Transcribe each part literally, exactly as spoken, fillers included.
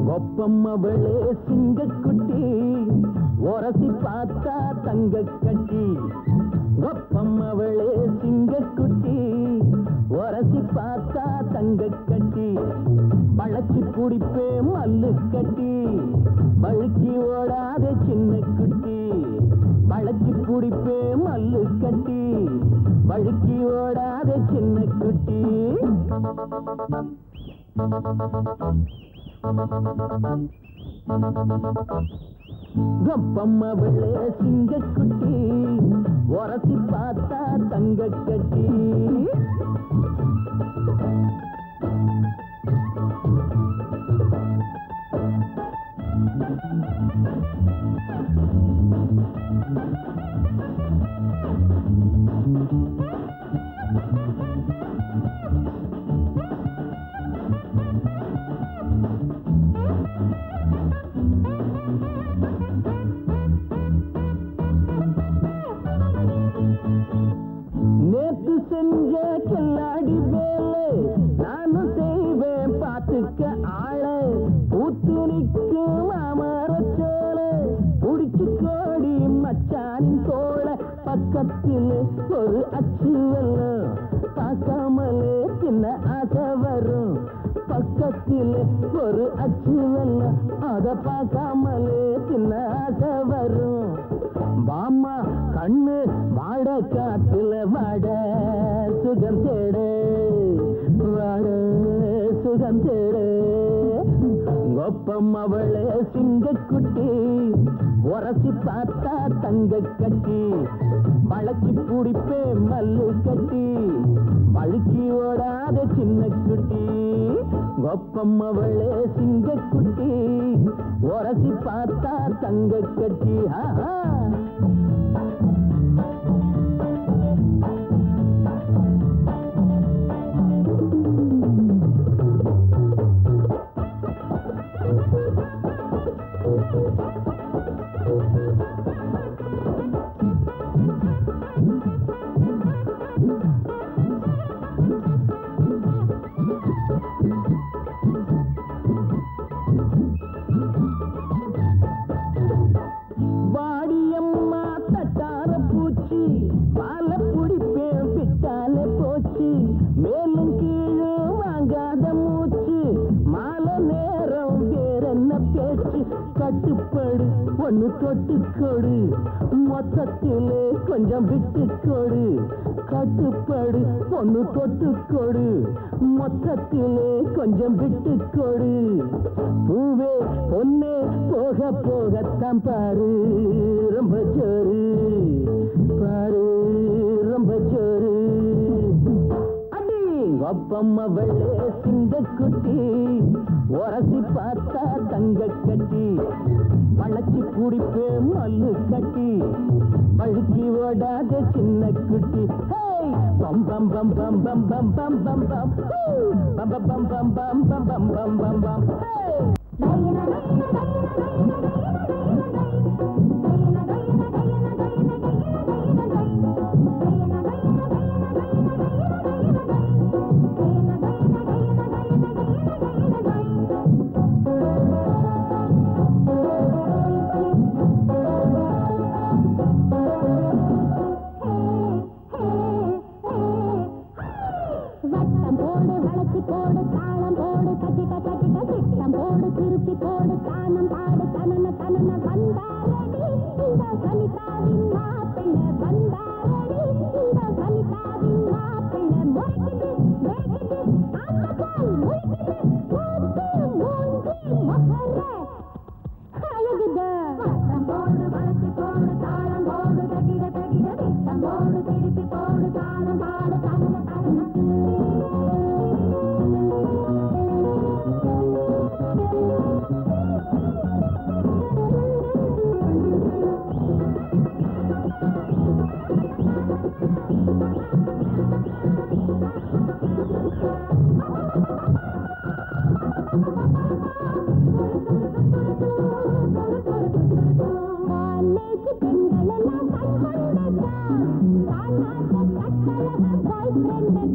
ஒப்பம்மவளே சிங்கக்குட்டி உரசி பார்த்தா தங்க கட்டி ஒப்பம்மவளே சிங்கக்குட்டி உரசி பார்த்தா தங்க கட்டி பழச்சி குடிப்பே மல்லு கட்டி வழுக்கி ஓடாத சின்ன குட்டி பழச்சி குடிப்பே மல்லு கட்டி வழுக்கி ஓடாத சின்ன குட்டி ஒப்பம்மவளே சிங்கக்குட்டி உரசி பார்த்தா தங்க கட்டி நேத்து செஞ்ச கில்லாடி வேலை நானும் செய்வேன் பார்த்துக்க ஆள ஊத்து நிற்கும் மாமரச்சோல புடிச்சு கோடி மச்சானின் தோள பக்கத்தில் ஒரு அச்சு வெல்லம் பார்க்காமலே சின்ன ஆசை வரும் பக்கத்தில் ஒரு அச்சு வெல்லம் அதை பார்க்காமலே சின்ன ஆசை வரும் பாமா கண்ணு வாட காத்துல வாட சுகம் தேடு வாட சுகம் தேடு ஒப்பம்மவளே சிங்கக்குட்டி உரசி பார்த்தா தங்க கட்டி வழக்கி பிடிப்பே மல்லு கட்டி வழுக்கி ஓடாத சின்ன குட்டி ஒப்பம்மவளே சிங்கக்குட்டி உரசி பார்த்தா தங்க கட்டி ஆஹா வாடியம்மா தட்டார பூச்சி பால புடிப்பே பிட்டால போச்சு மேலும் கீழும் வாங்காத மூச்சு மாலை நேரம் வேறென்ன பேச்சு கட்டுப்படு ஒன்னு தொட்டுக்கொடு மொத்தத்திலே கொஞ்சம் விட்டுக்கொடு கட்டுப்படு ஒன்னு தொட்டுக்கொடு மொத்தத்திலே கொஞ்சம் விட்டுக்கொடு பூவே பொன்னே போக போகத்தான் பாரு ரொம்ப ஜோரு பாரு ரொம்ப ஜோரு அடி ஒப்பம்மவளே சிங்கக்குட்டி உரசி பார்த்தா தங்க கட்டி வளச்சி குடிப்பே மல்லு கட்டி வழுக்கி ஓடாத சின்ன குட்டி பம் பம் பம் பம் பம் பம் பம் பம் பம் பம் பம் பம் பம் பம் பம் பம் பம் பம்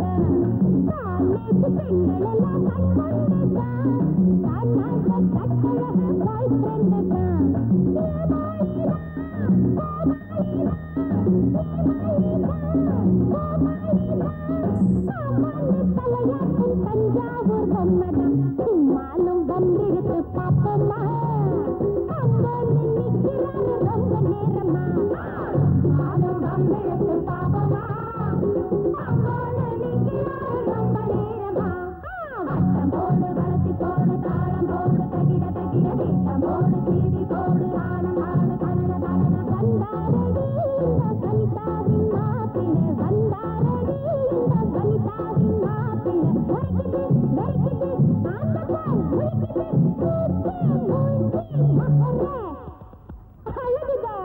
Bye. பம்பிழுத்து பாப்போமா அம்மான்னு நிக்கிறாரு ரொம்ப நேரமா நானும் பம்பிழுத்து பாப்போமா அம்மான்னு நிக்கிறாரு ரொம்ப நேரமா வட்டம் போடு வளர்த்தி போடு தாளம் போடு தகிட தகிட திட்டம் போடு தீதி போடு ஆனம் ஆடு கண்ண கண்ண வந்தாரடி இந்த வனிதாவின் மாப்பிள்ளை வந்தாரடி இந்த வனிதாவின் மாப்பிள்ளை ஒருக்கிட்டு வெறுக்கிட்டு ஆட்டப்பால் ஒருக்கிட்டு மூச்சு மூச்சு மகனே அழகுதா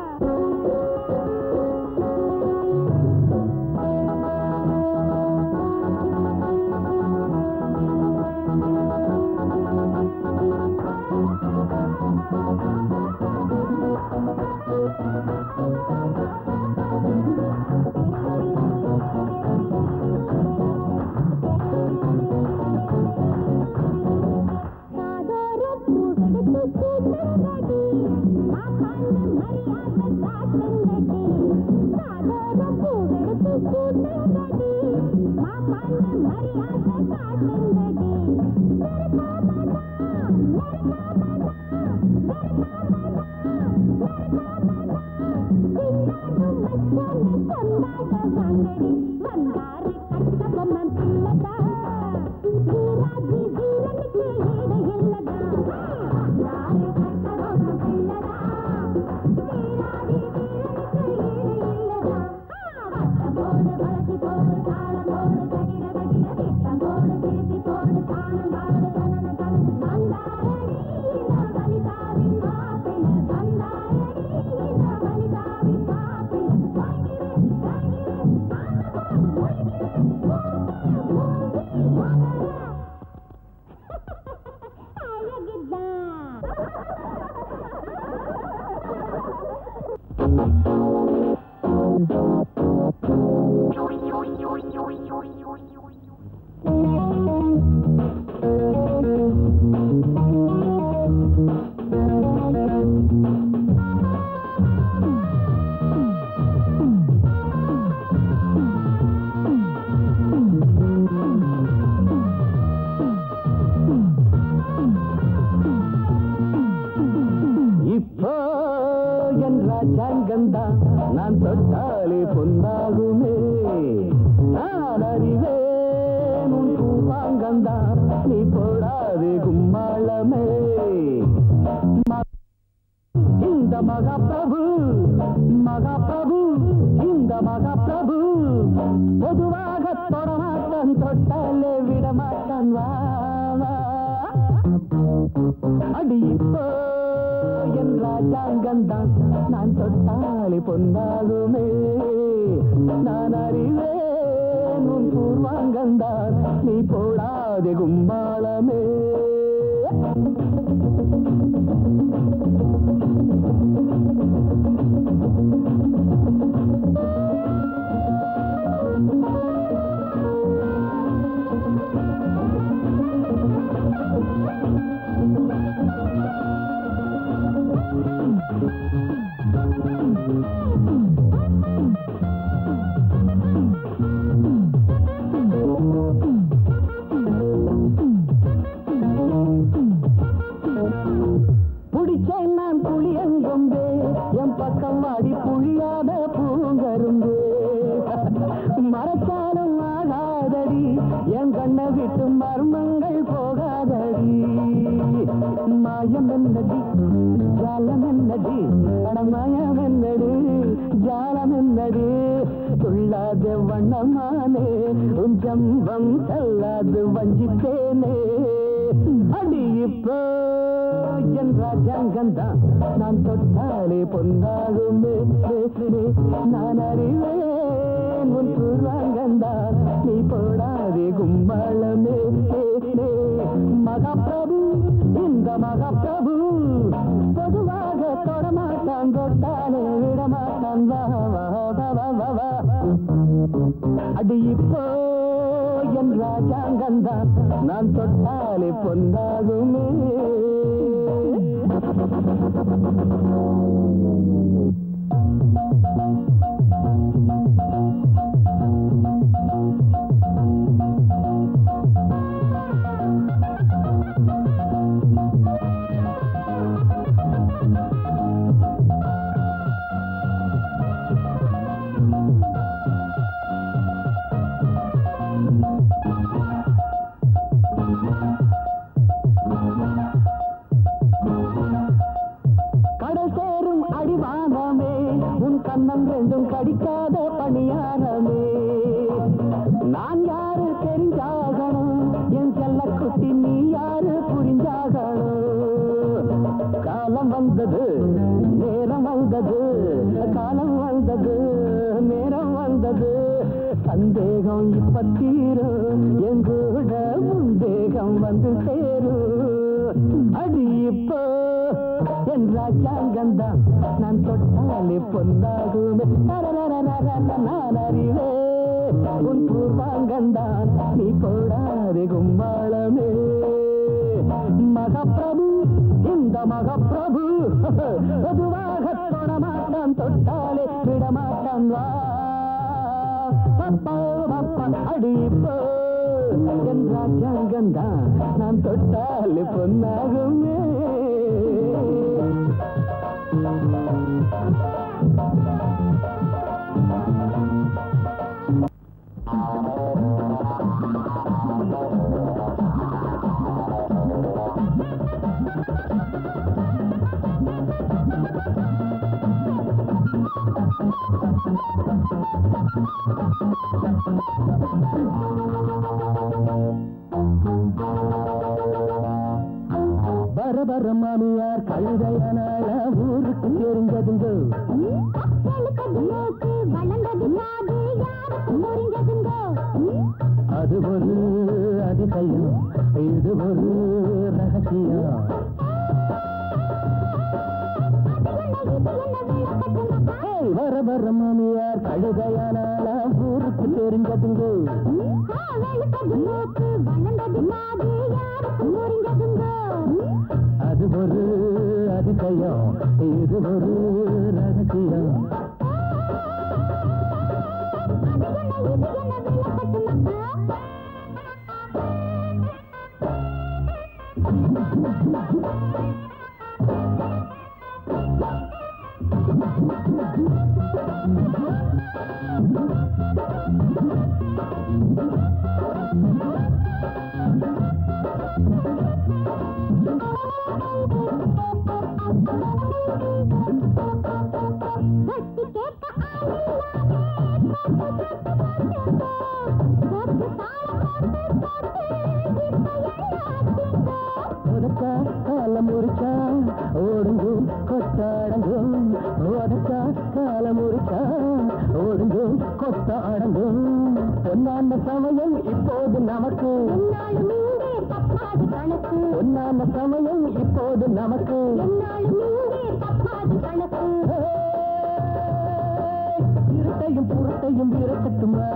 நான் தொட்டாலே பொன்னாகுமே நான் அறிவேன் உன் பூவாங்கந்தான் நீ போடாதே கும்மாளமே இந்த மகாபிரபு மகாபிரபு இந்த மகாபிரபு பொதுவாக தொடமாட்டான் தொட்டாலே விடமாட்டான் வா அடி இப்போ என் ராஜாங்கந்தான் நான் தொட்டாலே பொன்னாகுமே நான் அறிவேன் உன் பூர்வாங்கந்தான் நீ போடாதே கும்பாளமே ஜம்பம் செல்லாது வஞ்சித்தேனே அடி இப்போ என் ராஜாங்கந்தான் நான் தொட்டாலே பொன்னாகுமே நான் அறிவேன் உன் பூர்வாங்கந்தான் நீ போடாதே கும்பாளமே மகாபிரபு இந்த மகாபிரபு பொதுவாக தொடமாட்டான் தொட்டாலே விடமாட்டான் வா வா வா அடி இப்போ என் ராஜாங்கந்தான் நான் தொட்டாலே பொன்னாகுமே ரெண்டும் கடிக்காத பணியாரமே நான் யாரு தெரிஞ்சாகணும் என் செல்ல குட்டி நீ யாரு புரிஞ்சாகணும் காலம் வந்தது நேரம் வந்தது காலம் வந்தது நேரம் வந்தது சந்தேகம் இப்ப தீரும் எங்கூட முந்தேகம் வந்து சேரும் அடி இப்போ என் ராஜாங்கந்தான் நான் தொட்டாலே பொன்னாகுமே நான் அறிவே உன் பூர்வாங்கந்தான் நீ போடாதே கும்மாளமே மகப்பிரபு இந்த மகப்பிரபு பொதுவாக தொடமாட்டான் தொட்டாலே விடமாட்டான் வா பப்பா பப்பா அடி இப்போ என் ராஜாங்கந்தான் நான் தொட்டாலே பொன்னாகுமே வர வர மாமியார் கழுதையனால ஊருக்கு தெரிஞ்சதுங்க அது ஒரு அதிசயம் இது ஒரு ரகசியம் வர வர மாமியார் கழுதையனால ஊருக்கு தெரிஞ்சதுங்க அது ஒரு அதிசயம் இது ஒரு ரகசியம் காலம் முறிச்சா ஓடுங்கும் கொத்தாடங்கும் உதச்சா காலம் முறிச்சா ஓடுங்கும் கொத்தாடங்கும் பொன்னான சமயம் இப்போது நமக்கு பொன்னான சமயம் இப்போது நமக்கு இருட்டையும் புறட்டையும் விரட்டட்டுமா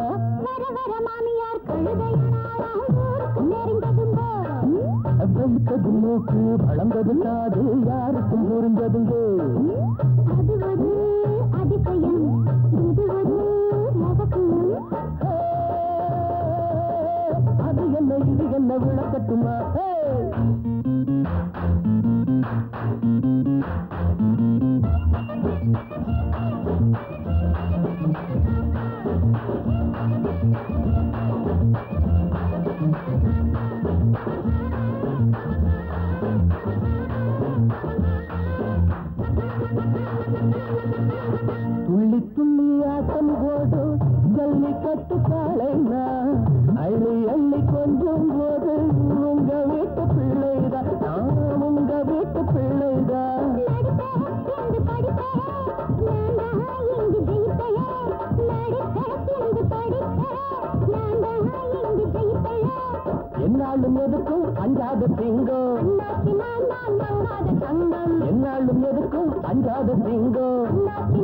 வெளுத்தது மூக்கு வளர்ந்தது காது யாருக்கும் புரிஞ்சதுங்க அது என்ன இது என்ன விளக்கட்டுமா துள்ளி துள்ளி ஆட்டம் போடு ஜல்லிக்கட்டு காளைனா அள்ளி அள்ளி கொஞ்சம் போது உங்க வீட்டு பிள்ளைதான் நான் உங்க வீட்டு பிள்ளைதான் என்னாலும் எதுக்கும் அஞ்சாத சிங்கம் என்னாலும் எதுக்கும் அஞ்சாத சிங்கம்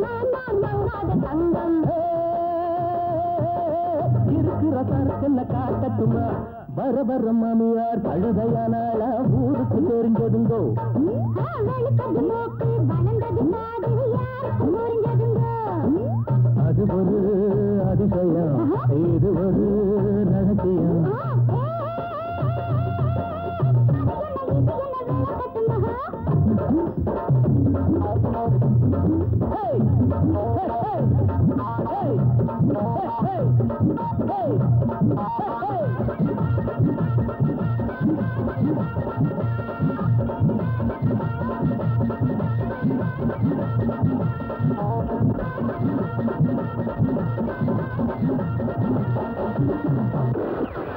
இருக்கிற சரக்குன்னு காட்டட்டுமா வர வர மாமியார் கழுதையானால ஊருக்கு தெரிஞ்சதுங்கோ அது ஒரு அதிசயம் இது ஒரு ரகசியம் Hey! Hey! Hey! Hey! Hey! Hey!